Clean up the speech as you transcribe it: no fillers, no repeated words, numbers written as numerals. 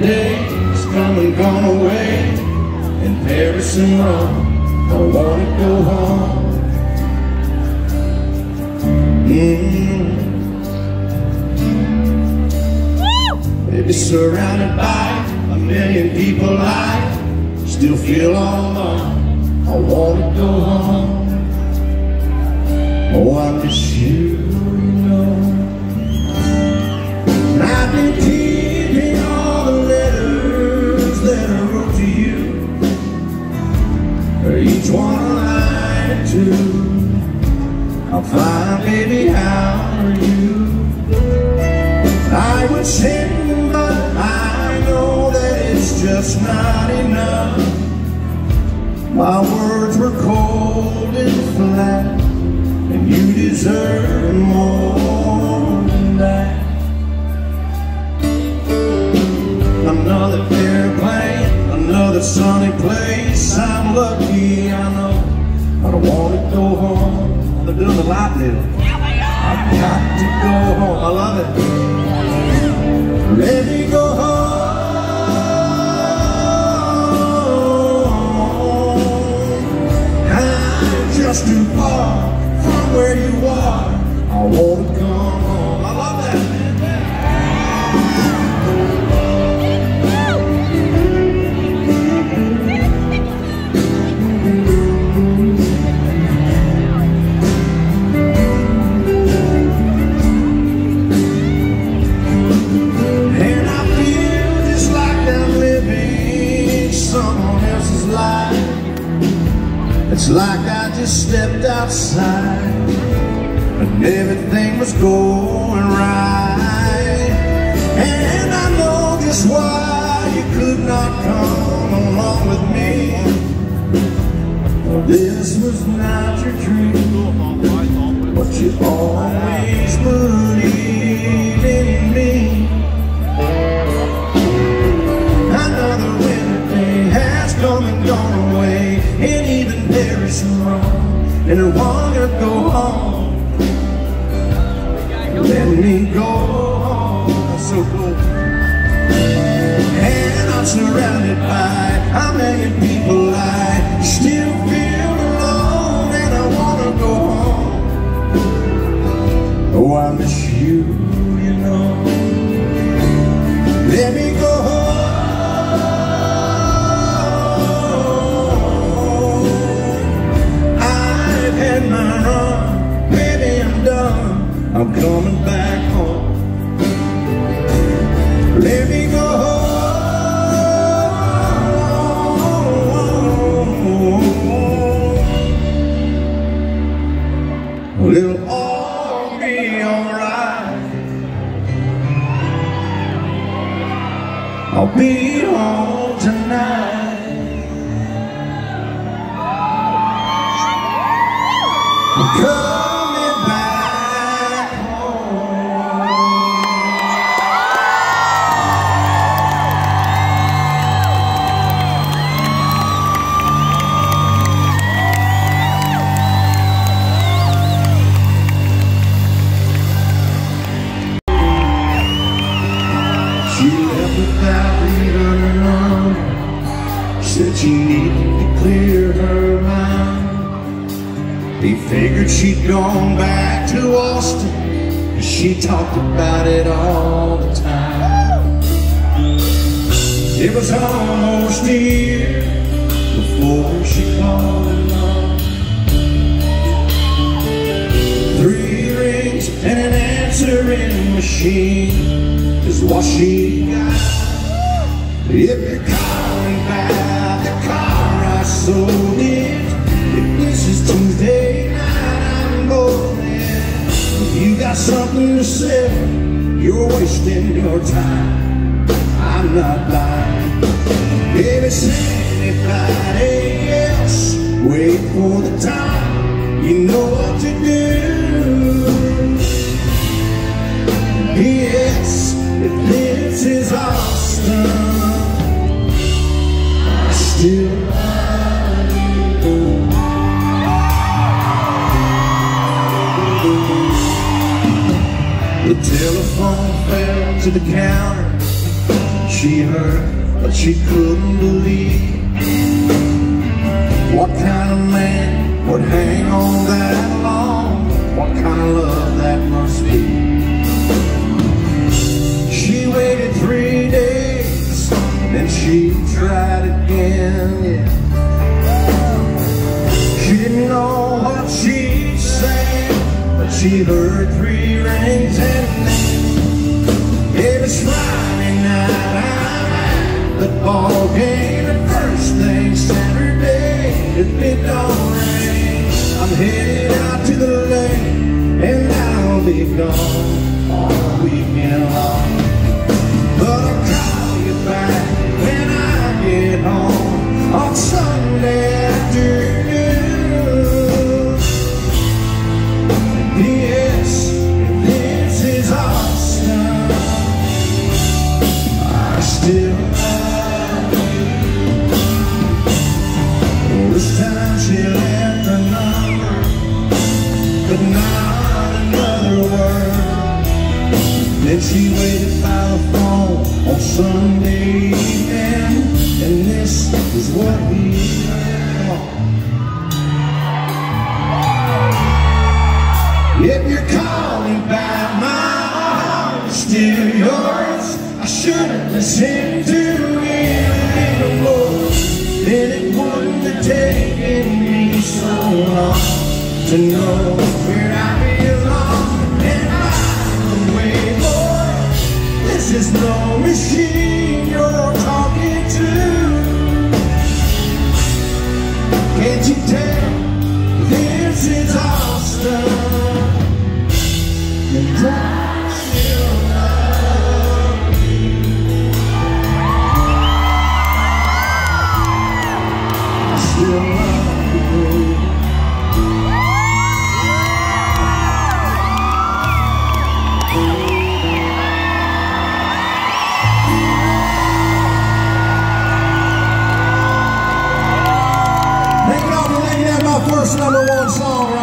days come and gone away, in Paris and Rome, I wanna go home. Maybe surrounded by a million people, I still feel all alone. I wanna go home. Oh, I miss you, you know. And I've been keeping all the letters that I wrote to you, each one a line or two. I'm fine, baby, how are you? I would send, but I know that it's just not enough. My words were cold and flat, and you deserve more than that. Another airplane, another sunny place. I'm lucky, I know. I don't want to go home. They're doing the light deal. I've got to go home. I love it. Let me go home. I'm just too far from where you are. I want to come home. I love that, man. It's like I just stepped outside and everything was going right. And I know just why you could not come along with me. This was not your dream, but you always believed in me. Another winter day has come and gone away, and even Paris and Rome, and I wanna go home. Let me go home. That's so cool. And I'm surrounded by a million people. I still feel alone, and I wanna go home. Oh, I miss you, you know. Let me go home. I'm coming back home. Let me go home. It'll all be alright. I'll be home tonight. Because she needed to clear her mind. He figured she'd gone back to Austin, 'cause she talked about it all the time. It was almost a year before she called him up. 3 rings and an answering machine is what she got. If you're calling back the car I sold it, if this is Tuesday night, I'm golden. If you got something to say, you're wasting your time. I'm not lying. If it's anybody else, wait for the time. You know what to do. Yes, if this is Austin, still love you. The telephone fell to the counter. she heard, but she couldn't believe. What kind of man would hang on that long? What kind of love that must be? She waited 3 days, then she tried again, yeah. She didn't know what she'd say, but she heard 3 rings and then it was Friday night, I'm at the ball game. The first thing Saturday, if it don't rain, I'm headed out to the lake, and I'll be gone all weekend long. But I'll call you back when I get home on Sunday afternoon. P.S. if this is awesome, I still love you. This time she left her number, but not another word. Then she waited by the phone on Sunday evening, and this is what we heard. If you're calling back, my heart is still yours. I shouldn't listen to it anymore. Then it wouldn't have taken me so long to know where I belong. And I'm way more. This is no machine you're talking to. Can't you tell this is awesome? And I still love you. I still love you. Thank y'all for making that my first #1 song.